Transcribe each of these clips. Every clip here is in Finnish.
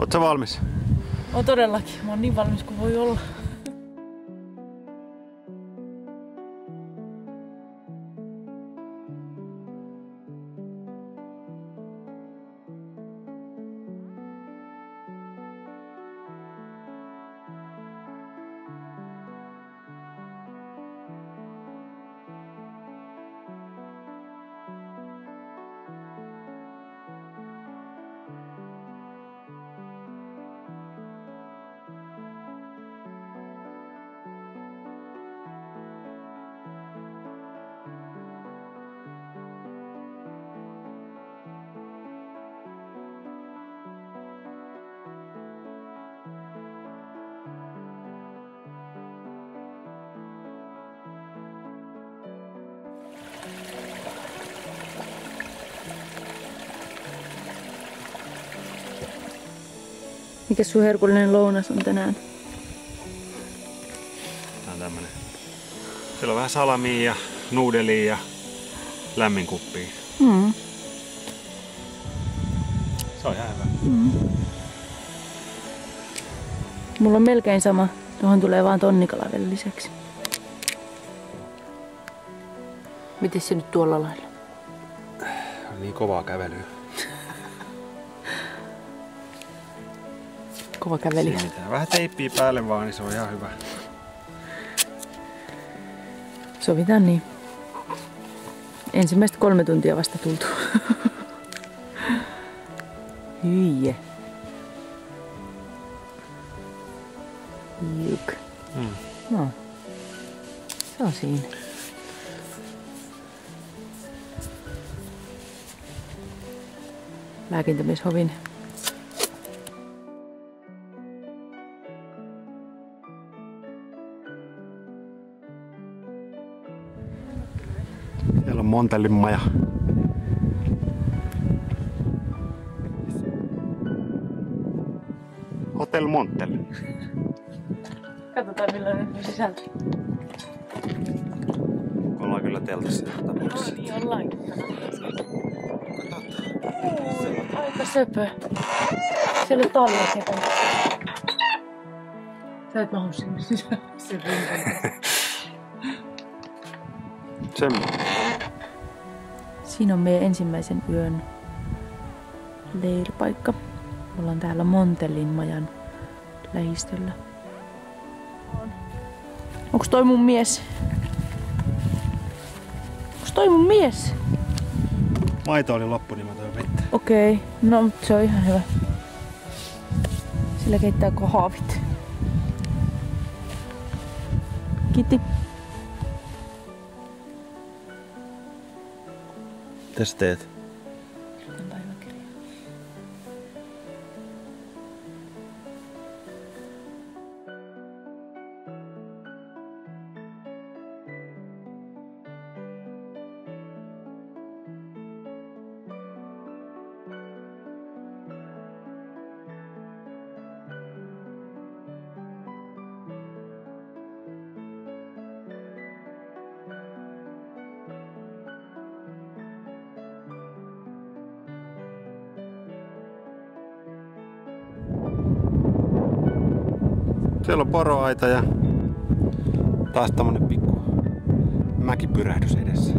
Oot sä valmis? Oon todellakin. Mä oon niin valmis kuin voi olla. Mikä sun herkullinen lounas on tänään? Tää on tämmönen. Siellä on vähän salamia ja nuudelia ja lämmin kuppia. Se on ihan hyvä. Mulla on melkein sama. Tuohon tulee vaan tonnikala vielä lisäksi. Miten se nyt tuolla lailla? On niin kovaa kävelyä. Kova kävelijä. Vähän teippiä päälle vaan, niin se on ihan hyvä. Sovitaan niin. Ensimmäistä 3 tuntia vasta tultu. Hyi. Juk. No. Se on siinä. Lääkintämies Hovinen. Siellä on Montellin maja. Hotel Montel. Katsotaan millainen on sisältö. Ollaan kyllä teltassa. No niin, ollaankin. Aika söpö. Siellä on talia sekana. Sä et mahu sinne sisään. Semmoinen. Siinä on meidän ensimmäisen yön leiripaikka. Ollaan täällä Montellin majan lähistöllä. Onks toi mun mies? Onks toi mun mies? Maito oli loppu, niin mä toin vettä. Okei, no se on ihan hyvä. Sillä keittää kahvit. Kiitti. Mitä sä teet? Siellä on poroaita ja taas tämmönen pikku mäkipyrähdys edessä.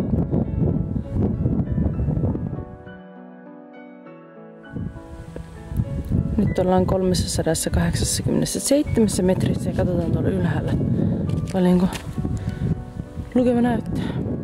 Nyt ollaan 387 metrissä ja katsotaan tuolla ylhäällä paljonko lukema näyttää.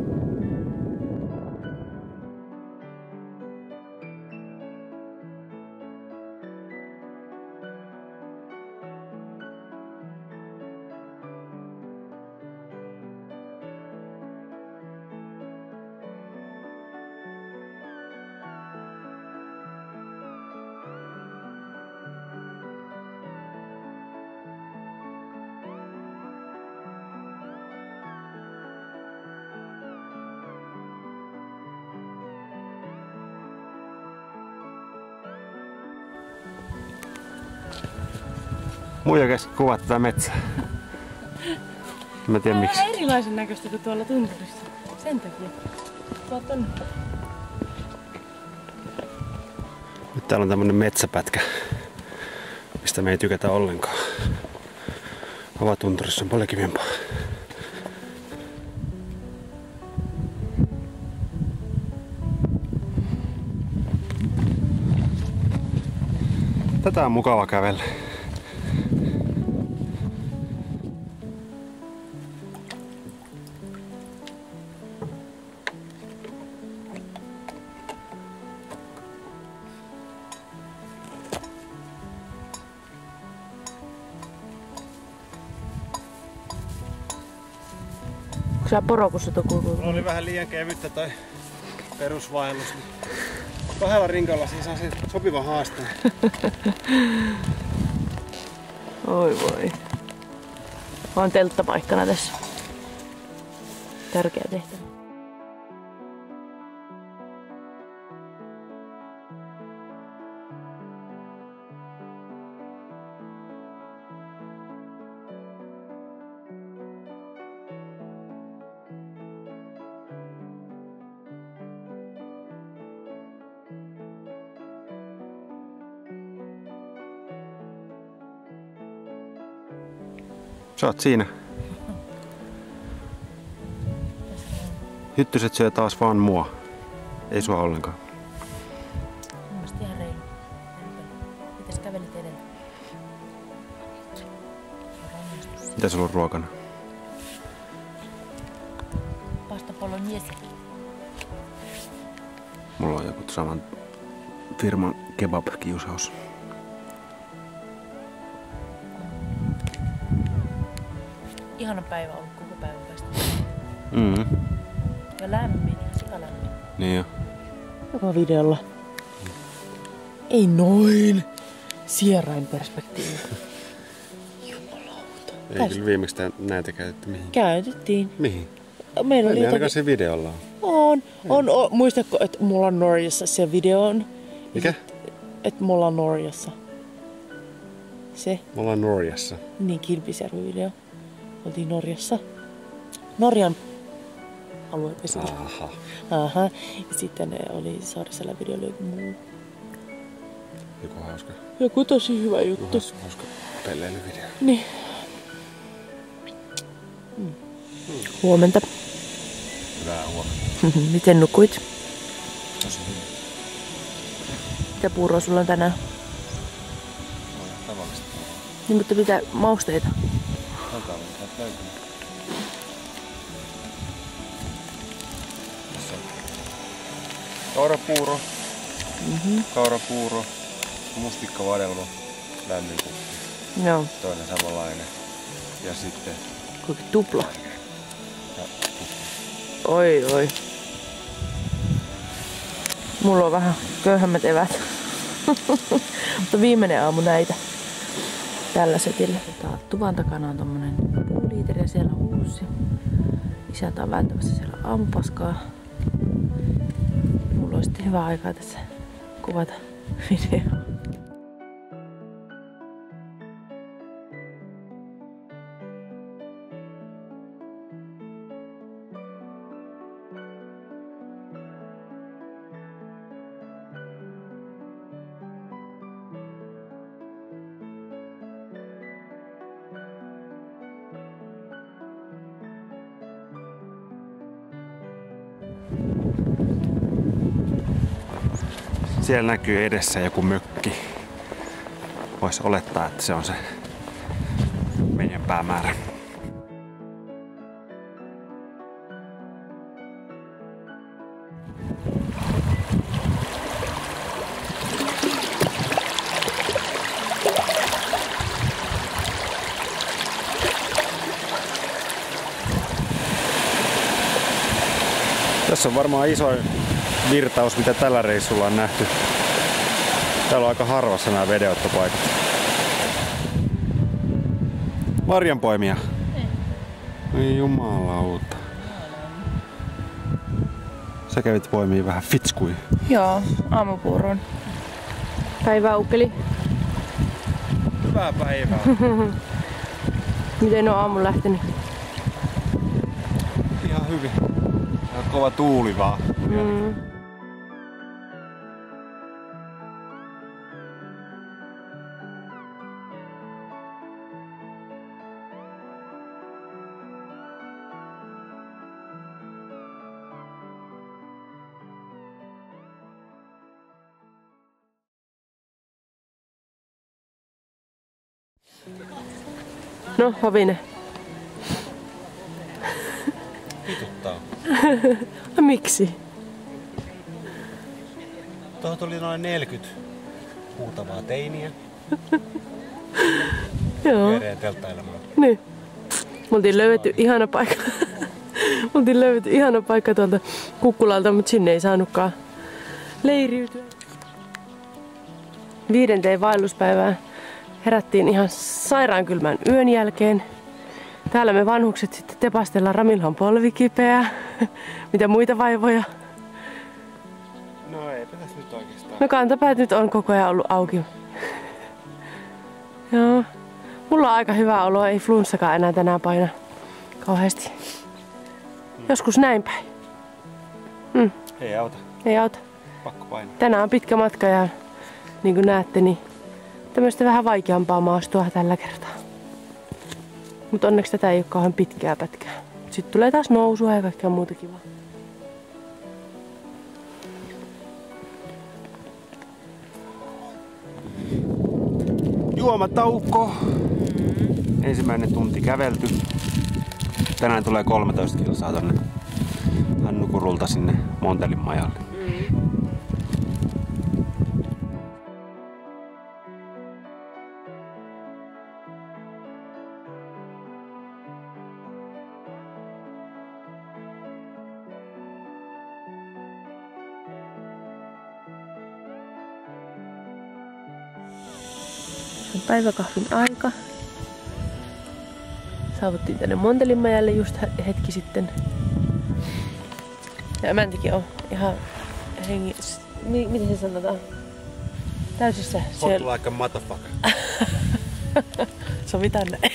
Muija käski kuvaa tätä metsää. Mä tiedän miksi. Tää on erilaisen näköistä kuin tuolla tunturissa. Sen takia. Tuot tonne. Nyt täällä on tämmönen metsäpätkä mistä me ei tykätä ollenkaan. Avatunturissa on paljon kivempaa. Tätä on mukava kävellä. Onko sä porokussa kulkuu? Mulla oli vähän liian kevyttä toi perusvaellus. Kahdella rinkalla siis on se sopiva haaste. Oi voi. Mä oon telttapaikkana tässä. Tärkeä tehtävä. Sä oot siinä. Hyttyset syö taas vaan mua. Ei sua ollenkaan. Mielestäni ihan reilu. Mitäs kävelit edellä? Mitä sulla on ruokana? Pasta bolognese. Mulla on joku saman firman kebab-kiusaus. Ihana päivä ollut koko päivän päästä. Ja lämmin, ihan sikalämmin. Niin jo. Joka videolla. Ei noin. Sierain perspektiivi. Jumalauta. Ei kyllä viimeksi näitä käytetty mihin. Käytettiin. Mihin? Meillä oli ainakaan se videolla on. Muistatko, että mulla on Norjassa se video on? Mikä? Että mulla on Norjassa. Se. Me ollaan Norjassa. Niin, Kilpisjärvi-video. Oltiin Norjassa. Norjan aluevesillä. Aha. Ja sitten oli Saarisella video oli joku muu. Joku hauska. Joku tosi hyvä juttu. Joku hauska pelleilyvideo. Niin. Huomenta. Hyvää huomenta. Miten nukuit? Tosi hyvin. Mitä puuroa sulla on tänään? Tavallista. Niin, mutta mitä mausteita? Kaurapuuro, kaurapuuro, mustikkavadelma, lämmin kuppi. Joo. Toinen samanlainen. Ja sitten... Kuinka tupla? Ja kuppi. Oi. Mulla on vähän köyhemmät evät. Mutta viimeinen aamu näitä. Tällä setillä. Tuvan takana on tommonen puuliiteri ja siellä on uusi. Isäntä on vääntämässä siellä aamupaskaa. Mulla on sitten hyvä aikaa tässä kuvata videoa. Siellä näkyy edessä joku mökki. Vois olettaa, että se on se meidän päämäärä. Tässä on varmaan isoin virtaus, mitä tällä reissulla on nähty. Täällä on aika harvassa nämä vedenottopaikat. Marjanpoimia. Ei jumalauta. Sä kävit poimiin vähän fitskui. Joo, aamupuuroon. Päivää ukkeli. Hyvää päivää. Miten on aamu lähtenyt? Ihan hyvin. Ihan kova tuuli vaan. No, Hovinen. Vituttaa. No miksi? Tuohon tuli noin 40 huutavaa teiniä. Joo. Mereen telttailemaan. Niin. Me oltiin löydetty ihana paikka. Me oltiin löydetty ihana paikka tuolta Kukkulalta, mutta sinne ei saanutkaan leiriytyä. 5. vaelluspäivään herättiin ihan sairaan kylmän yön jälkeen. Täällä me vanhukset sitten tepastellaan. Ramilla on polvi kipeä. Mitä muita vaivoja? No eipä tässä nyt oikeastaan. No kantapäät nyt on koko ajan ollut auki. Joo. Mulla on aika hyvä olo, ei flunssakaan enää tänään paina kauheasti. Joskus näin päin. Ei auta. Ei auta. Pakko painaa. Tänään on pitkä matka ja niin kuin näette, niin tämmöistä vähän vaikeampaa maastoa tällä kertaa. Mutta onneksi tätä ei ole kauhean pitkää pätkää. Sitten tulee taas nousua ja kaikkea muuta kivaa. Juomatauko. Ensimmäinen tunti kävelty. Tänään tulee 13 kilsaa tonne Hannukurulta sinne Montelin majalle. Päiväkahvin aika. Saavuttiin tänne Montelin majalle just hetki sitten. Ja emäntikin on ihan miten se sanotaan? Täysissä Hot like a motherfucker. Sovitaan näin.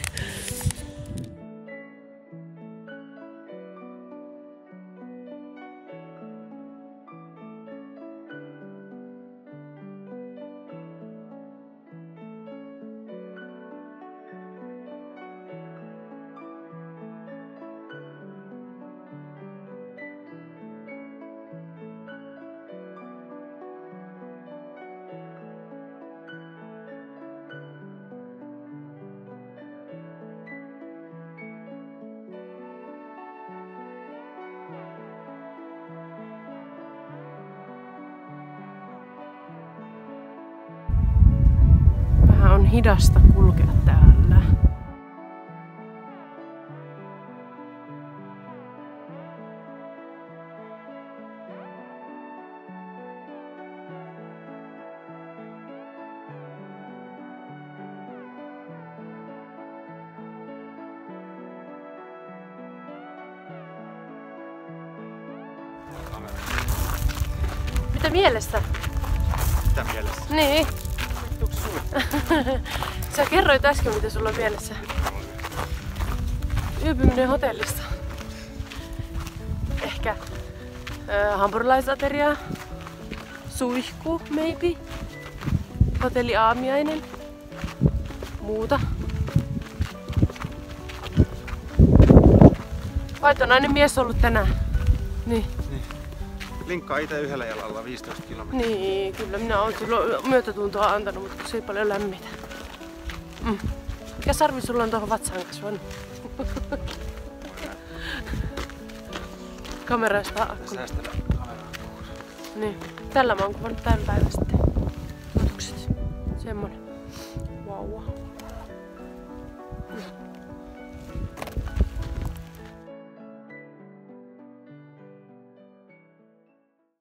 On hidasta kulkea täällä. Mitä mielestä? Mitä mielessä? Niin. Sä kerroit äsken, mitä sulla on mielessä. Yöpyminen hotellissa. Ehkä hampurilaisateria. Suihku, maybe. Hotelliaamiainen. Muuta. Vaitonainen mies ollut tänään. Niin. Linkkaa itse yhdellä jalalla 15 kilometriä. Niin, kyllä minä olen silloin myötätuntoa antanut, mutta se ei paljon lämmitä. Mikä sarvi sulla on tuohon vatsaan kasvanut? Kamerasta akkuna. Säästellä kameraa. Niin. Tällä mä oon kuvannut tämän päivän sitten. Otukset. Semmonen. Vauva.